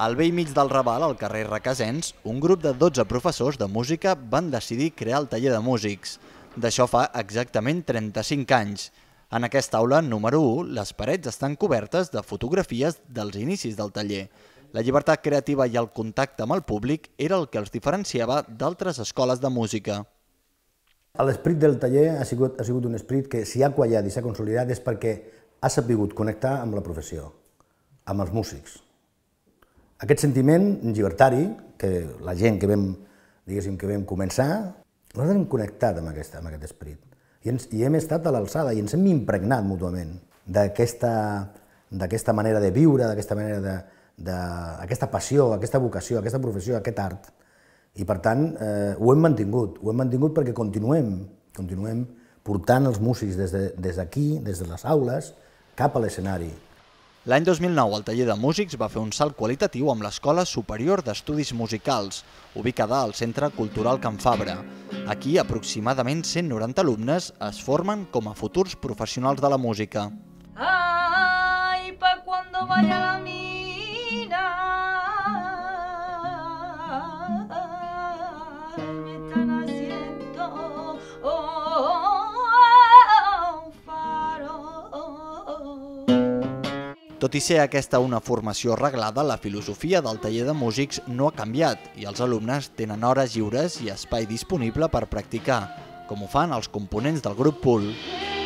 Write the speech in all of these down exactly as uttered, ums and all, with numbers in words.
Al bell mig del Raval, al carrer Requesens, un grup de dotze professors de música van decidir crear el taller de músics. D'això fa exactament trenta-cinc anys. En aquesta aula número u, les parets estan cobertes de fotografies dels inicis del taller. La llibertat creativa i el contacte amb el públic era el que els diferenciava d'altres escoles de música. L'esperit del taller ha sigut, ha sigut un esperit que, si ha quallat i s'ha consolidat, és perquè ha sabut connectar amb la professió, amb els músics. Aquest sentiment llibertari, que la gent que vam, diguéssim, que vam començar, nosaltres hem connectat amb aquest, amb aquest esperit. I, ens, I hem estat a l'alçada i ens hem impregnat mútuament d'aquesta manera de viure, d'aquesta manera de, d'aquesta passió, aquesta vocació, aquesta professió, aquest art. I per tant, eh, ho hem mantingut. Ho hem mantingut perquè continuem, continuem portant els músics des d'aquí, de, des, des de les aules, cap a l'escenari. L'any dos mil nou, el taller de músics va fer un salt qualitatiu amb l'Escola Superior d'Estudis Musicals, ubicada al Centre Cultural Can Fabra. Aquí, aproximadament cent noranta alumnes es formen com a futurs professionals de la música. Ay, pa cuando vaya la mina, me están haciendo un faro. Tot i ser aquesta una formació reglada, la filosofia del taller de músics no ha canviat i els alumnes tenen hores lliures i espai disponible per practicar, com ho fan els components del grup Pool.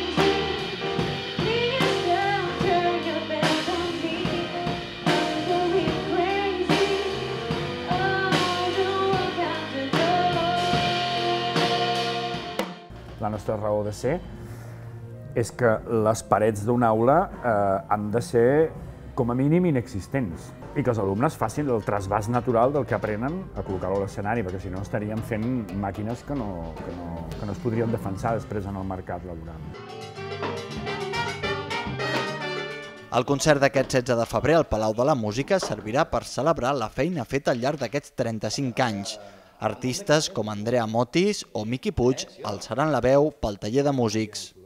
La nostra raó de ser és que les parets d'una aula eh, han de ser com a mínim inexistents i que els alumnes facin el trasbàs natural del que aprenen a col·locar-ho a l'escenari, perquè si no estaríem fent màquines que no, que, no, que no es podrien defensar després en el mercat laboral. El concert d'aquest setze de febrer al Palau de la Música servirà per celebrar la feina feta al llarg d'aquests trenta-cinc anys. Artistes com Andrea Motis o Miqui Puig alçaran la veu pel taller de músics.